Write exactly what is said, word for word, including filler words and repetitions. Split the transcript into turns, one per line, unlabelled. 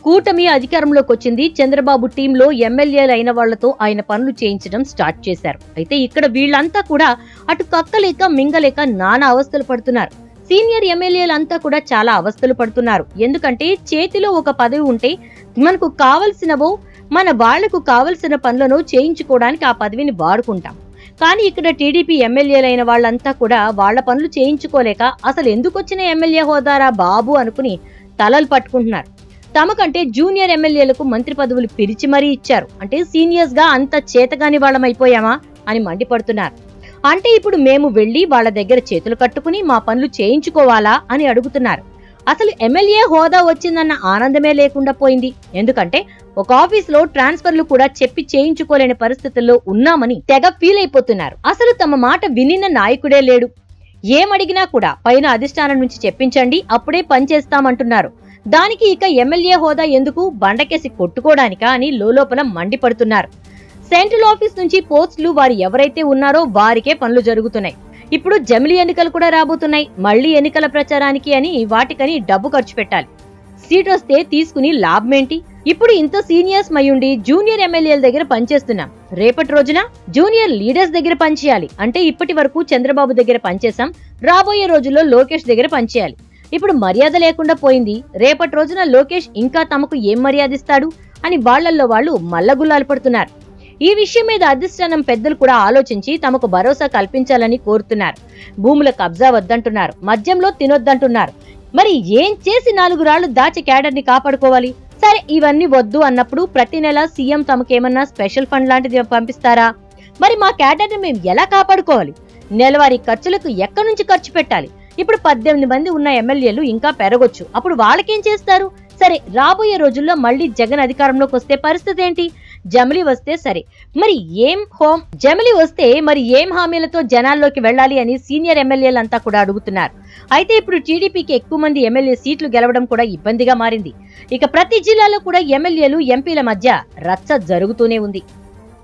కూటమి అధికారంలోకి వచ్చింది. చంద్రబాబు టీంలో ఎమ్మెల్యేలు అయిన వాళ్లతో ఆయన పనులు చేయించడం స్టార్ట్ చేశారు. అయితే ఇక్కడ వీళ్ళంతా కూడా అటు కక్కలేక మింగలేక నానా అవస్థలు పడుతున్నారు. సీనియర్ ఎమ్మెల్యేలంతా కూడా చాలా అవస్థలు పడుతున్నారు. ఎందుకంటే చేతిలో ఒక పదవి ఉంటే మనకు కావలసినవో మన వాళ్లకు కావలసిన పనులను చేయించుకోవడానికి ఆ పదవిని వాడుకుంటాం. కానీ ఇక్కడ టీడీపీ ఎమ్మెల్యేలైన వాళ్ళంతా కూడా వాళ్ల పనులు చేయించుకోలేక అసలు ఎందుకు వచ్చిన ఎమ్మెల్యే హోదారా బాబు అనుకుని తలలు పట్టుకుంటున్నారు. తమకంటే జూనియర్ ఎమ్మెల్యేలకు మంత్రి పదవులు పిలిచి మరీ ఇచ్చారు. అంటే సీనియర్స్ గా అంత చేతగాని వాళ్ళమైపోయామా అని మండిపడుతున్నారు. అంటే ఇప్పుడు మేము వెళ్లి వాళ్ళ దగ్గర చేతులు కట్టుకుని మా పనులు చేయించుకోవాలా అని అడుగుతున్నారు. అసలు ఎమ్మెల్యే హోదా వచ్చిందన్న ఆనందమే లేకుండా పోయింది. ఎందుకంటే ఒక ఆఫీస్ లో ట్రాన్స్ఫర్లు కూడా చెప్పి చేయించుకోలేని పరిస్థితుల్లో ఉన్నామని తెగ ఫీల్ అయిపోతున్నారు. అసలు తమ మాట వినిన నాయకుడే లేడు. ఏమడిగినా కూడా పైన అధిష్టానం నుంచి చెప్పించండి, అప్పుడే పనిచేస్తామంటున్నారు. దానికి ఇక ఎమ్మెల్యే హోదా ఎందుకు, బండకేసి కొట్టుకోవడానికా అని లోలోపల మండిపడుతున్నారు. సెంట్రల్ ఆఫీస్ నుంచి పోస్టులు వారు ఎవరైతే ఉన్నారో వారికే పనులు జరుగుతున్నాయి. ఇప్పుడు జమిలీ ఎన్నికలు కూడా రాబోతున్నాయి. మళ్లీ ఎన్నికల ప్రచారానికి అని వాటికని డబ్బు ఖర్చు పెట్టాలి. సీట్ వస్తే తీసుకుని లాభమేంటి? ఇప్పుడు ఇంత సీనియర్స్ మయుండి జూనియర్ ఎమ్మెల్యేల దగ్గర పనిచేస్తున్నాం. రేపటి రోజున జూనియర్ లీడర్స్ దగ్గర పనిచేయాలి. అంటే ఇప్పటి వరకు చంద్రబాబు దగ్గర పనిచేసాం, రాబోయే రోజుల్లో లోకేష్ దగ్గర పనిచేయాలి. ఇప్పుడు మర్యాద లేకుండా పోయింది. రేపటి రోజున లోకేష్ ఇంకా తమకు ఏం మర్యాద ఇస్తాడు అని వాళ్లల్లో వాళ్లు మల్లగుల్లాలు పడుతున్నారు. ఈ విషయం మీద అధిష్టానం పెద్దలు కూడా ఆలోచించి తమకు భరోసా కల్పించాలని కోరుతున్నారు. భూముల కబ్జా వద్దంటున్నారు, మద్యంలో తినొద్దంటున్నారు. మరి ఏం చేసి నాలుగు రాళ్లు దాచి క్యాడర్ ని కాపాడుకోవాలి? సరే, ఇవన్నీ వద్దు అన్నప్పుడు ప్రతి నెల సీఎం తమకేమన్నా స్పెషల్ ఫండ్ లాంటిది పంపిస్తారా? మరి మా క్యాడర్ ని మేము ఎలా కాపాడుకోవాలి? నెలవారీ ఖర్చులకు ఎక్కడి నుంచి ఖర్చు పెట్టాలి? ఇప్పుడు పద్దెనిమిది మంది ఉన్న ఎమ్మెల్యేలు ఇంకా పెరగొచ్చు. అప్పుడు వాళ్ళకేం చేస్తారు? సరే, రాబోయే రోజుల్లో మళ్లీ జగన్ అధికారంలోకి వస్తే పరిస్థితి ఏంటి? జమిలీ వస్తే సరే, మరి ఏం హోం జమిలీ వస్తే మరి ఏం హామీలతో జనాల్లోకి వెళ్లాలి అని సీనియర్ ఎమ్మెల్యేలంతా కూడా అడుగుతున్నారు. అయితే ఇప్పుడు టీడీపీకి ఎక్కువ మంది ఎమ్మెల్యే సీట్లు గెలవడం కూడా ఇబ్బందిగా మారింది. ఇక ప్రతి జిల్లాలో కూడా ఎమ్మెల్యేలు ఎంపీల మధ్య రచ్చ జరుగుతూనే ఉంది.